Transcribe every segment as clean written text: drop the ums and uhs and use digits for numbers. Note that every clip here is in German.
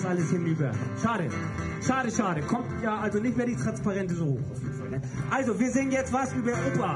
alles hinüber. Schade. Schade, schade. Kommt ja also nicht mehr die Transparente so hoch auf jeden Fall. Ne? Also, wir singen jetzt was über Opa.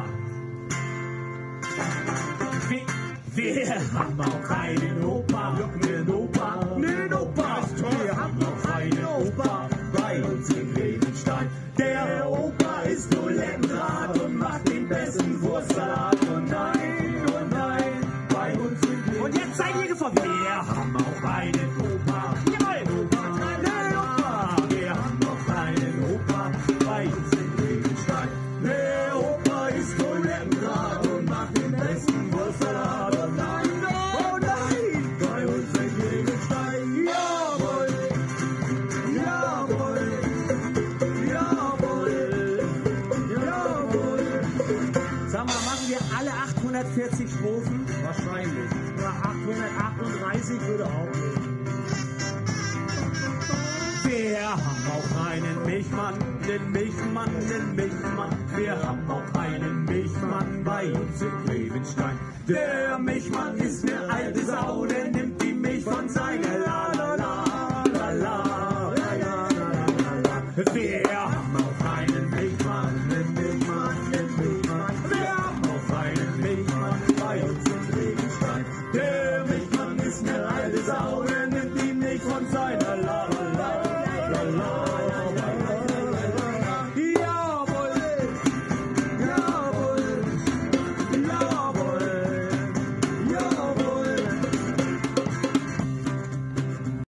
Wir haben auch einen Opa. Nen Opa. Nen Opa. Wir haben auch einen Opa bei uns in Grevenstein. Der Opa ist nur Lemdrad und macht den besten Wurstsalat. Und nein, bei uns in Grevenstein. Und jetzt seid ihr gefunden. Wir haben auch einen Opa. Jawohl. Opa. Wir haben auch einen Opa bei uns in Grevenstein. Der Opa ist nur Lemdrad und macht den besten Wurstsalat. Und nein, bei uns in Grevenstein. Jawohl. Jawohl. Sag mal, machen wir alle 840 Strophen? Wahrscheinlich. Oder 838 würde auch nicht. Wir haben auch einen Milchmann, den Milchmann, den Milchmann. Wir haben auch einen Milchmann bei uns in Grevenstein. Der Milchmann ist eine alte Sau, der nimmt die Milch von seiner Lau.